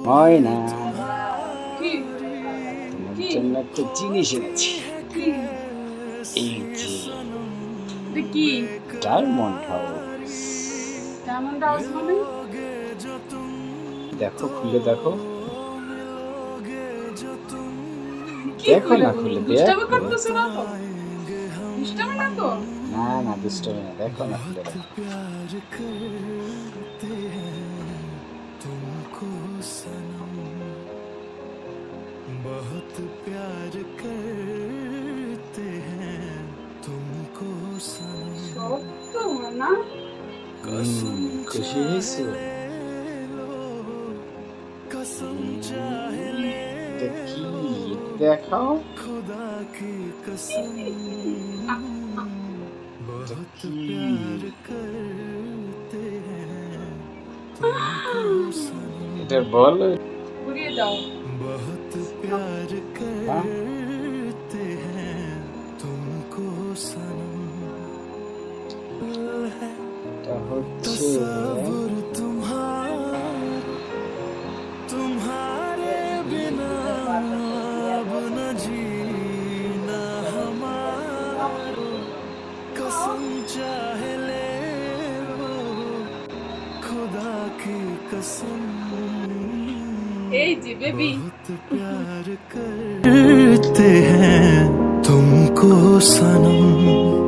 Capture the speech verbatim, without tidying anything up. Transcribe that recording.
ময়না, কি তোমার কি জন্য একটা জিনিস এনেছি। কি এই যে এটা কি ডায়মন্ড হাউস। ডায়মন্ড হাউস মানে? দেখো, খুলে দেখো। কি দেখো কইলা না, তুমি? খুলে দুষ্টামি দেখো। করতেছ না তো? দুষ্টামি না তো? না না, দুষ্টমি না, দেখো না, খুলে দেখো। बहुत प्यार करते हैं तुमको सनम সত্য না? হুম, খুশি হয়েছো? कसम चाहे ले এটা কি দেখাও। खुदा की कसम এটা बहुत কি? प्यार करते हैं तुमको सनम এটা বলো। ঘুরিয়ে দাও। बहुत प्यार হ্যাঁ? करते हैं तुमको सनम এটা হচ্ছে तस्वुर तुम्हारा तुम्हारे बिना अब न जीना हमारा कसम चाहे ले लो खुदा की कसम এই যে বেবি, बहुत प्यार करते हैं तुमको सनम।